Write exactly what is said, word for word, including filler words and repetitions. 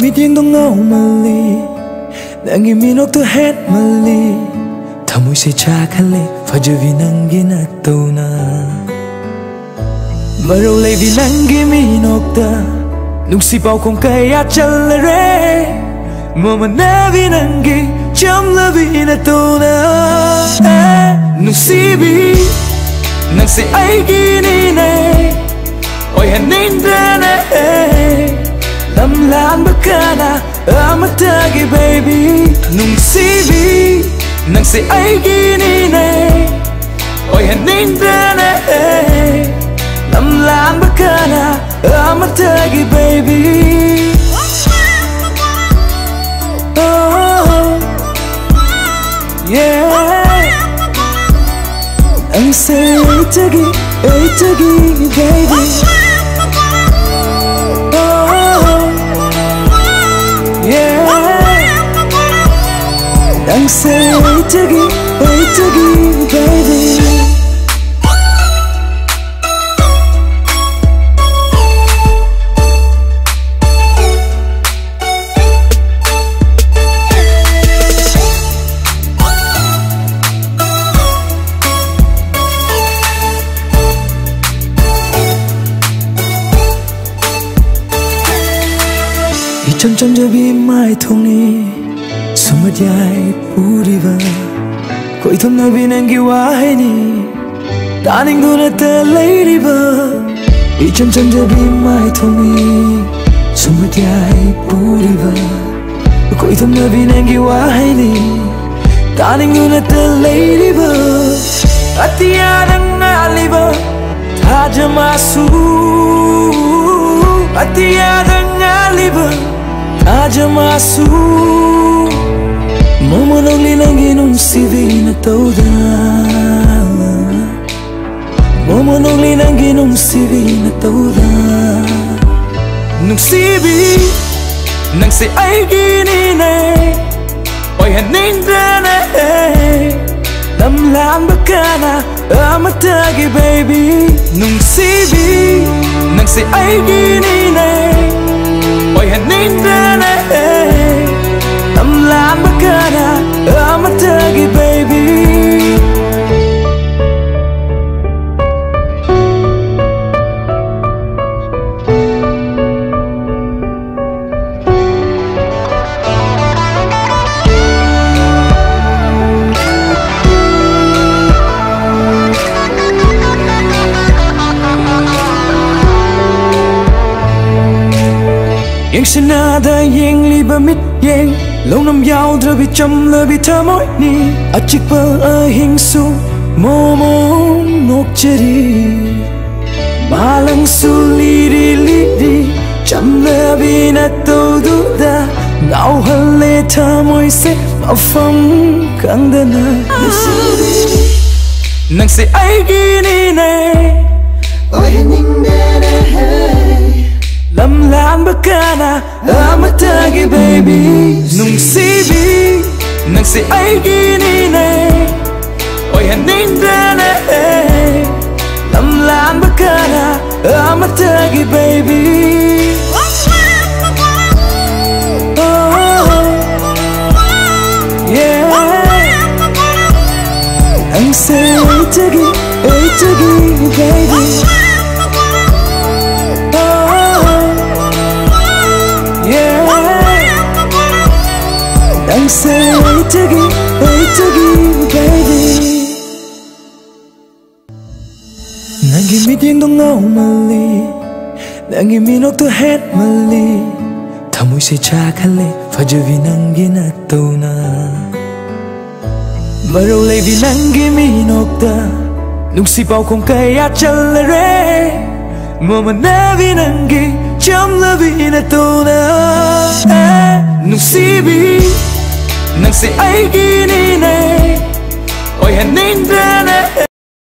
미팅도 너무말리 난게 미녹도 햇말리 타무시 차칼리 파주비 난게 나또나 마로레비 난게 미녹다 눅시바오 콩카야 찰레레 모마나비 난게 점라비 나또나 눅시비 낭세 아이기니네 오야닌데네 lamlan bakana amatagi baby nungsibi nang se aigini ne oi hanindane lamlan bakana amatagi baby oh yeah ang se aitagi aitagi baby Đang say aitagi, aitagi, baby. Ichon chon jabi mai thongni Sumadyai puriva Koi thumna binangi wahini Daning duna ta leiriva Ichon chon jabi mai thongni Sumadyai puriva Koi thumna binangi wahini Daning duna ta leiriva Atiyadang aliva Tajamasu Atiyadang aliva Tajamasu Mama nongli nangi nung sivi na tauda Mama nongli nangi nung sivi na tauda Nung sivi nang se aigini ne Oi hanindane Lamlan bakana amatagi baby Nung sivi nang se aigini ne Oi hanindane lamlan bakana amatagi baby Yang senada yang liba mit yang Lâu năm giao ra bị chăm lơ bị thơ mối ni Achik pa ahing su Mo mo ngok cheri Malang su liri liri Chăm lơ bị na tâu du da Ngao hân lê thơ mối se Mà phong kháng đơn na Nàng se ai ghi ni ne Ôi hình nè nè Lamlan bakana amatagi baby Nung sibi nang se aigini ne Oi hanindane Lamlan bakana amatagi baby oh yeah Ang se aitagi, aitagi baby Đang say aitagi, aitagi, baby Nangi meeting dong ngau mali Nangi minok tu het mali Thamui se chakale fajavi nangi natona Maro levi nangi minok ta Nungsibaw kong kaya chalere Mama navi nangi chamlavi natona Nungsibi nang se aigini ne Oi hanindane